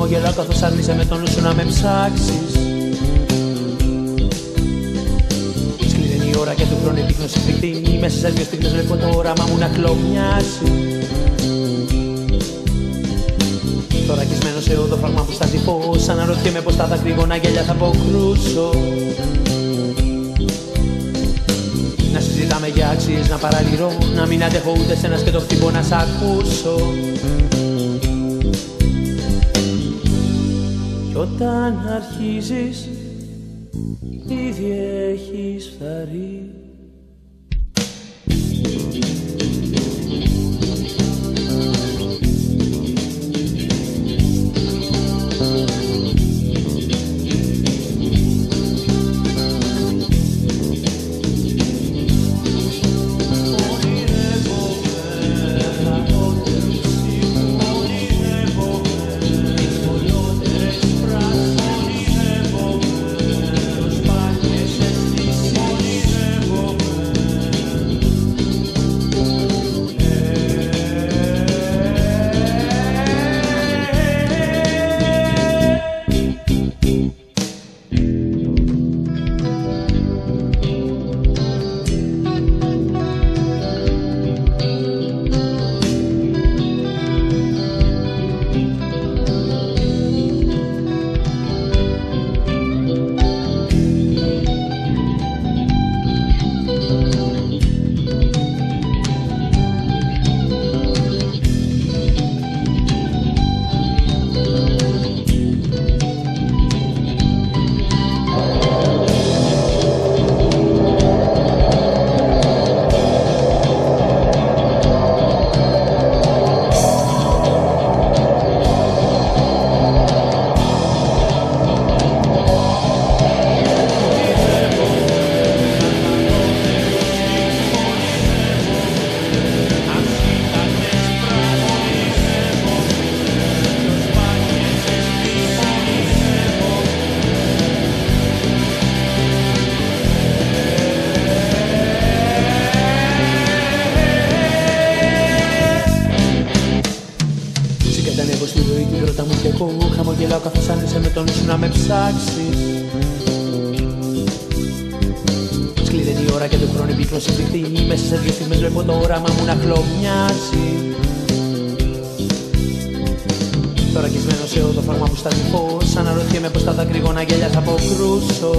χαμογελάω καθώς άρνησε με τον νου σου να με ψάξεις. Σκληρή είναι η ώρα και του χρόνου επίγνωση φρικτή. Μέσα σε 2 στιγμές βλέπω το όραμα μου να χλωμιάσει. Τώρα κισμένο σε οδοφράγμα που στάζει φως, αναρωτιέμαι πως τα δακρυγόνα γέλια θα αποκρούσω. Να συζητάμε για αξίες, να παραλυρώ, να μην αντέχω ούτε σένας και το χτυπώ να σ' ακούσω. Κι όταν αρχίζεις ήδη έχεις φθαρεί. Στη ροή την πρώτα μου κι εγώ χαμογελάω καθώς άνοιξε με τον νου σου να με ψάξεις. Σκληρή είναι η ώρα και του χρόνου επίγνωση φρικτή. Μέσα σε 2 στιγμές βλέπω το όραμα μου να χλωμιάσει. Τώρα κισμένο σε οδοφράγμα που στάζει φως, αναρωτιέμαι πως τα δακρυγόνα γέλια θα αποκρούσω.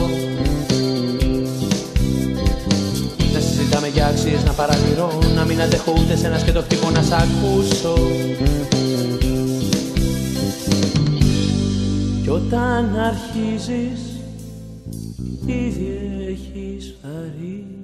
Να συζητάμε για αξίες, να παραλυρώ, να μην αντέχω ούτε σένας και το χτυπώ να σ' ακούσω. Κι όταν αρχίζεις ήδη έχεις φθαρεί.